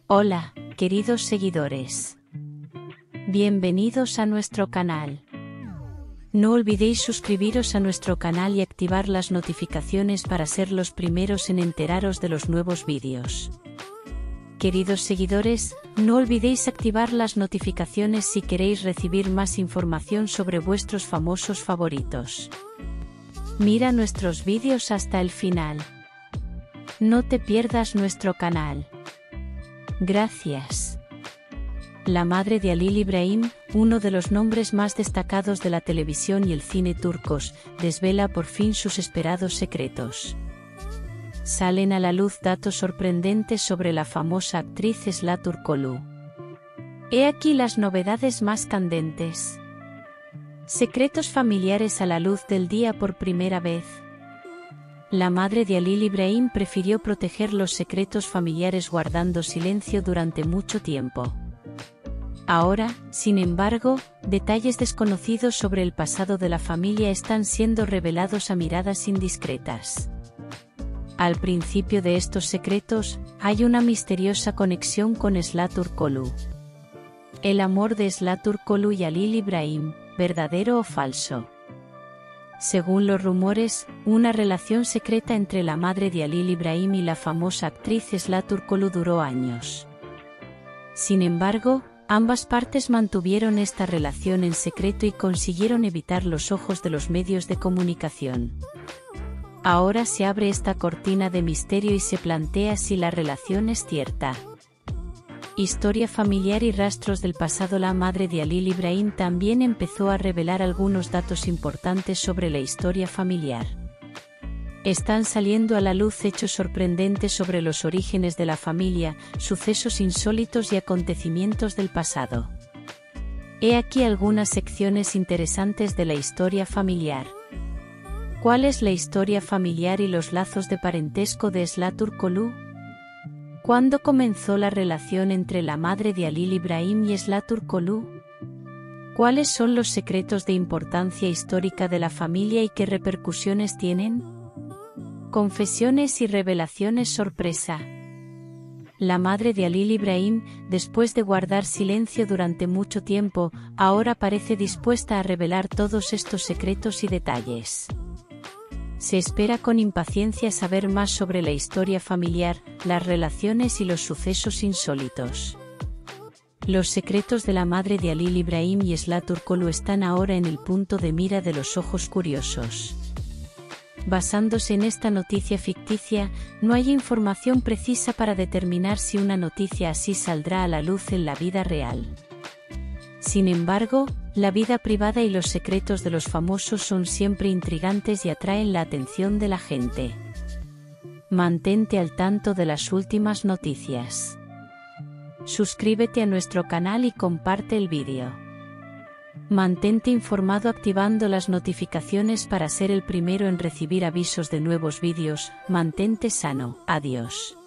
Hola, queridos seguidores. Bienvenidos a nuestro canal. No olvidéis suscribiros a nuestro canal y activar las notificaciones para ser los primeros en enteraros de los nuevos vídeos. Queridos seguidores, no olvidéis activar las notificaciones si queréis recibir más información sobre vuestros famosos favoritos. Mira nuestros vídeos hasta el final. No te pierdas nuestro canal. Gracias. La madre de Halil İbrahim, uno de los nombres más destacados de la televisión y el cine turcos, desvela por fin sus esperados secretos. Salen a la luz datos sorprendentes sobre la famosa actriz Esra Turkoglu. He aquí las novedades más candentes. Secretos familiares a la luz del día por primera vez. La madre de Halil İbrahim prefirió proteger los secretos familiares guardando silencio durante mucho tiempo. Ahora, sin embargo, detalles desconocidos sobre el pasado de la familia están siendo revelados a miradas indiscretas. Al principio de estos secretos, hay una misteriosa conexión con Esra Turkoglu. El amor de Esra Turkoglu y Halil İbrahim, ¿verdadero o falso? Según los rumores, una relación secreta entre la madre de Halil İbrahim y la famosa actriz Esra Turkoglu duró años. Sin embargo, ambas partes mantuvieron esta relación en secreto y consiguieron evitar los ojos de los medios de comunicación. Ahora se abre esta cortina de misterio y se plantea si la relación es cierta. Historia familiar y rastros del pasado. La madre de Halil İbrahim también empezó a revelar algunos datos importantes sobre la historia familiar. Están saliendo a la luz hechos sorprendentes sobre los orígenes de la familia, sucesos insólitos y acontecimientos del pasado. He aquí algunas secciones interesantes de la historia familiar. ¿Cuál es la historia familiar y los lazos de parentesco de Esra Turkoglu? ¿Cuándo comenzó la relación entre la madre de Halil İbrahim y Esra Turkoglu? ¿Cuáles son los secretos de importancia histórica de la familia y qué repercusiones tienen? Confesiones y revelaciones sorpresa. La madre de Halil İbrahim, después de guardar silencio durante mucho tiempo, ahora parece dispuesta a revelar todos estos secretos y detalles. Se espera con impaciencia saber más sobre la historia familiar, las relaciones y los sucesos insólitos. Los secretos de la madre de Halil İbrahim y Esra Turkoglu están ahora en el punto de mira de los ojos curiosos. Basándose en esta noticia ficticia, no hay información precisa para determinar si una noticia así saldrá a la luz en la vida real. Sin embargo, la vida privada y los secretos de los famosos son siempre intrigantes y atraen la atención de la gente. Mantente al tanto de las últimas noticias. Suscríbete a nuestro canal y comparte el vídeo. Mantente informado activando las notificaciones para ser el primero en recibir avisos de nuevos vídeos. Mantente sano. Adiós.